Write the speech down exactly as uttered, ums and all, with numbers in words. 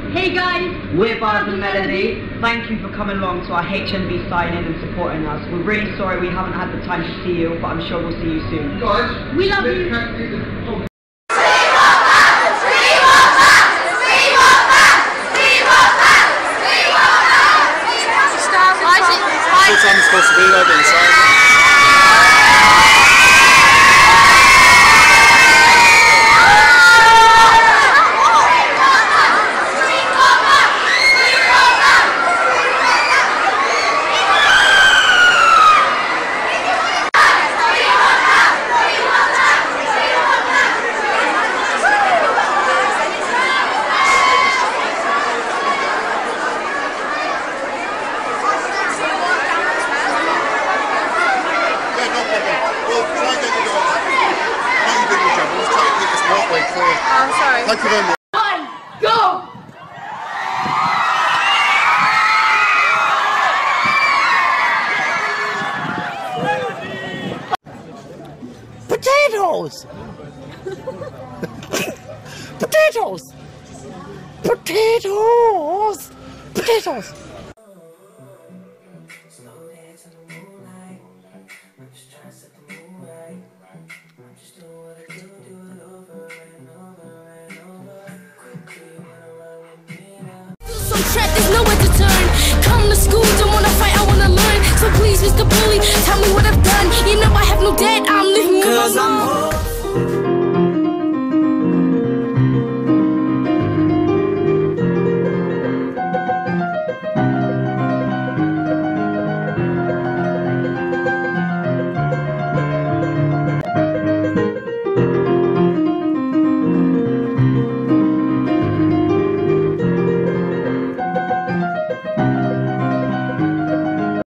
Hey guys, we're Bars and Melody. Thank you for coming along to our H M V sign-in and supporting us. We're really sorry we haven't had the time to see you, but I'm sure we'll see you soon. Guys, we love you. Full time is supposed to be like inside. I'm sorry. Thank you very much. One, go! Potatoes! Potatoes! Potatoes! Potatoes! Trapped, there's nowhere to turn. Come to school, don't wanna fight, I wanna learn. So please, Mister Bully, tell me what I've done. You know I have no debt, I'm living. 'Cause I'm